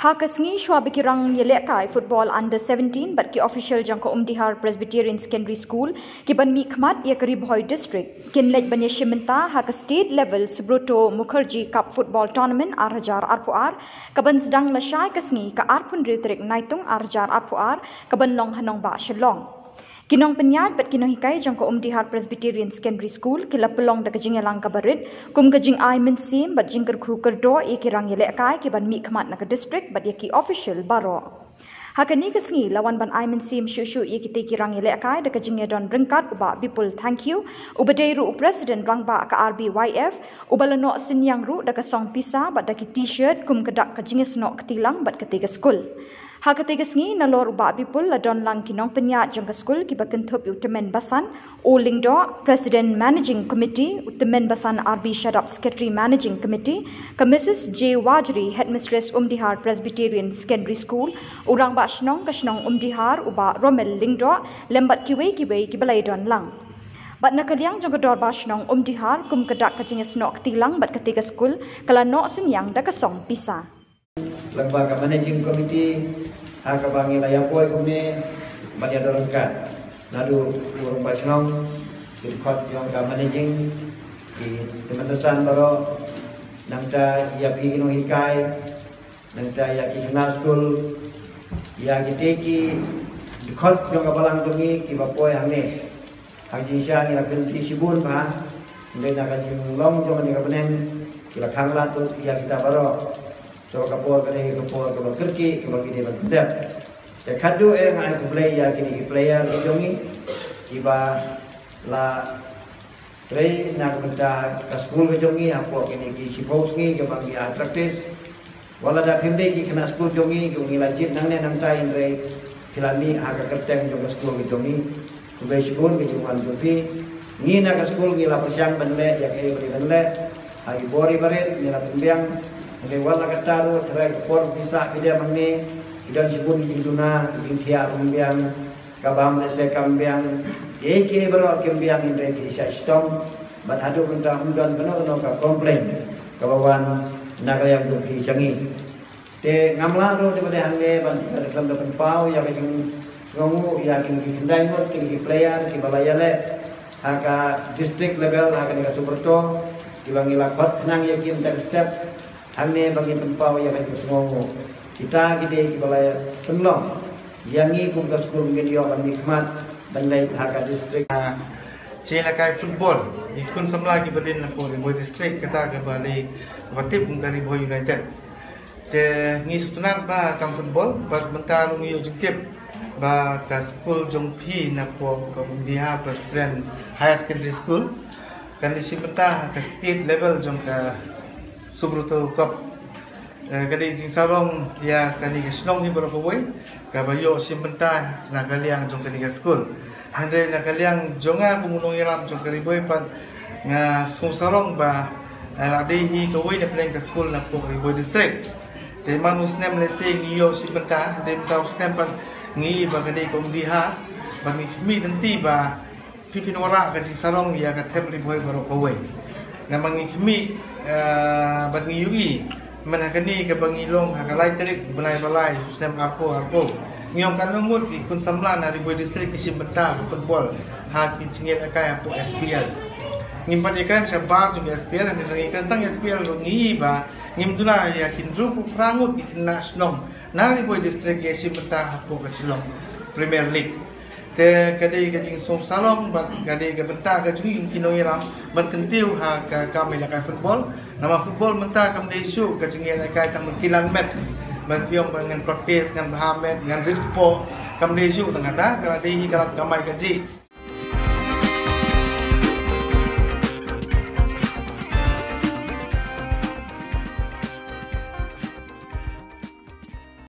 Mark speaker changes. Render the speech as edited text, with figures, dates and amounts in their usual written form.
Speaker 1: Hakasngi Shwabikirang Yelekai Football Under 17 but ki official jangko Umdihar Presbyterian Secondary School ki ban Mikmat Yakaribhoi District kin lej banye shimenta hak state level Subroto Mukherjee Cup Football Tournament Arhajar Arpuar kaban sedang lasai kasngi ka Arpun Ritrik Naitung Arhajar Arpuar kaban long hanong ba Shillong Kinong penyat bat kinong hikai jangko Umdihar Presbyterian Secondary School kila pelong da kajing yalang kabarit kum kajing ai min sim bat jingker khu kerdo e kirang yele kai ki ban mi khmat na ka district bat yaki official baro hakani kasngi lawan ban ai min sim shu e kite kirang yele kai da kajing don ringkat uba people thank you ubadei ru president rangba ka RBYF ubalano sinyang ru da ka song pisa bat da ki t-shirt kum kadak kajing snok ketilang bat ketiga school Hakatigas ngi na lor uba people la don lang kinong penyat jangka school ki bakentup Utamen Basan o lingdo President Managing Committee Utamen Basan RB Shadap Secretary Managing Committee ka Mrs. J. Wajri Headmistress Umdihar Presbyterian Secondary School urang ba shnong ka shnong Umdihar uba Romel lingdo lembat kiwe ki balai don lang Bat nakaliang jangka dor ba shnong Umdihar kum kadak kajing snok tilang bat ketiga school kala no sinyang da kasong pisa
Speaker 2: Lembaga Managing Committee Hakabangi Layapoi Kumne Badia Dorongkat Nadu Urung Basnong Kirkot Yongka Managing Ki Teman-teman Baro Nangta Yapi Kinong Hikai Nangta Yaki Hina School Yaki Teki Dikot Yongka Balang Tungi Ki Bapoi Hangne Hang Jinsya Nila Pinti Sibun Pa Mungkin akan Jinglong Jongan Nika Penen Kila Kangla Tu Yaki Tabaro So kapor kene kapor kapor kerki kapor kini bandep. Ya kadu ngai play ya kini player jongi kiba la trei nak menta ka school ke jongi apo kini ki sipos ngi ke bang ya practice wala da pimde ki kena school jongi jongi lajit nang ne nang tai rei filami aga kerteng jong school ke jongi kubai sipun ke jongan topi ngi na ka school ngi la persiang benle ya ke beri benle ai bori baret ngi la tumbiang Jadi wala kataru terai por bisa dia mengne dan sibun hiduna intia umbiang kabam lese kambiang eke bero kambiang indre bisa stom bat hadu mentang undan beno ka komplain kabawan naga yang duki sangi te ngamla ro te bade hange ban reklam da pau ya kajung sungu ya king kindai mot king player ki balayale haka district level haka ni superto ki bangila kot nang ya kim tak step Hanne bagi tempau yang ada semua kita di balai penlong yang ini kum kaskum gedio ban nikmat dan lain haka distrik
Speaker 3: Cina kai football ikun samla ki badin na po Riboi district kata ke balai batip dari Riboi United te ngi sutunan ba kam football bat mentar ngi objektif ba ka school jongpi na po ka Umdihar Presbyterian High Secondary School kan di sibenta ka state level jong ka Subroto Cup kadi jing sarong ya kani kesnong ni berkawai kabayo simpenta na kaliang jong kani school hande na kaliang jonga kumunong iram jong Riboi pan nga sarong ba aladehi kawai na plan ka school na po Riboi district de manus nem lese ngiyo simpenta de mtaw stem pan ngi ba kadi Umdihar ba mi nanti ba pipinora ka jing sarong ya ka tem Riboi berkawai na mangikmi bagi yugi manakani ke bangilong hakalai terik balai susnem arpo ngiyong kanumut ikun samla na Riboi district isimbenta football haki cingil akai apo SPL ngimpat ikan sabar juga SPL dan ikan tang SPL ngi ba ngimduna yakin rupu prangut ikna snom na Riboi district isimbenta apo kacilong Premier League te kadi kajing som salong bat kadi ke benta ke jungi kinong iram ban kentiu ha ka kami la kai football nama football menta kam desu ke jingi la kai tam kilan met ban piong dengan practice dengan bahamet dengan ritpo kam desu tengata kala dehi karat kamai kaji